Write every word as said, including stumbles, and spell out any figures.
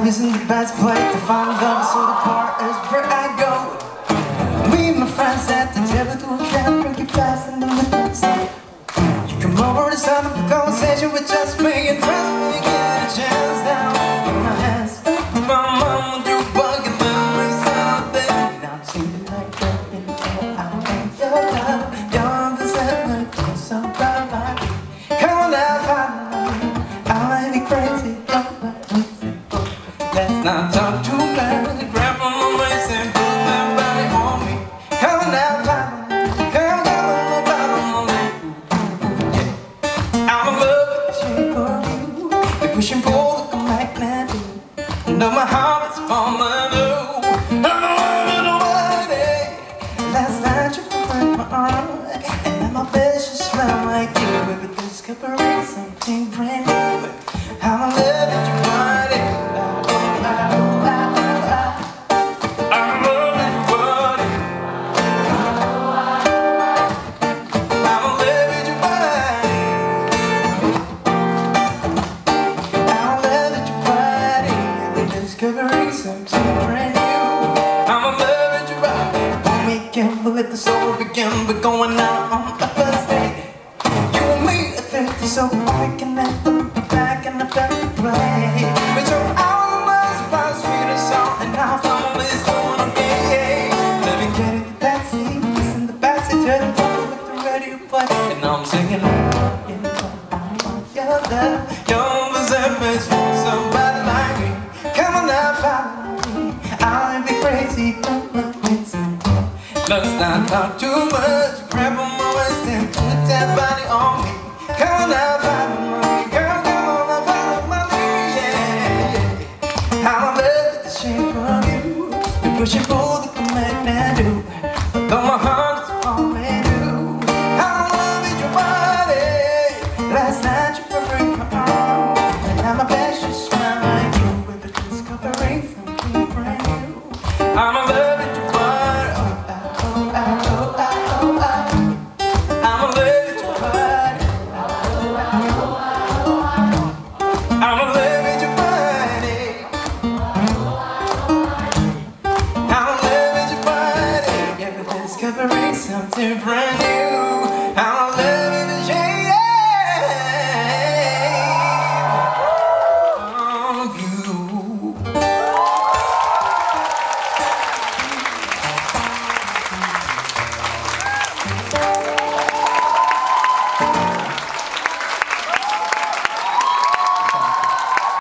isn't the best place to find love, so the bar is where I go. Me and my friends at the table doing can drink it fast in the midnight sun. You come over to start up a conversation with just me, and trust me, you get a chance now. In my hands, my mama do bugging memories out there. And I'm singing like that, you know, I want your love. You're the same, like so bright like me. Come on now, find me. I might be crazy, don't let me say, oh. Let's not talk too much. Grab on my waist and put that body on me. Come on now, find me. Come, come on, come on, yeah. I'm in love with the shape of you. The push and pull like a magnet do. Know my heart is falling low. I'm in love with nobody. Last night you broke my arm, and now my bed should smell like you. With this discovering something brand new. I'm in love with your body. I'm in love with your body. I'm in love with your body. I'm in love with your body. We're discovering something brand new. I'm in love with your body. When we can let the soul begin, we're going out on the first day. You and me, I think so I can never be back in the better way. But you're out of my spot, sweeter song, and our family is doing okay. Let me get in the backseat, kiss in the backseat, turn it on with the radio play. And I'm singing, you know, I want your love. You're the same place for somebody like me. Come on now, follow me. I'll be crazy, don't let me say. Let's not talk too much. Grab on my waist and put that body on me. Come on now, follow me. Girl, come on now, follow me, yeah, yeah. I'm in love with the shape of you. The push and pull that can make me do.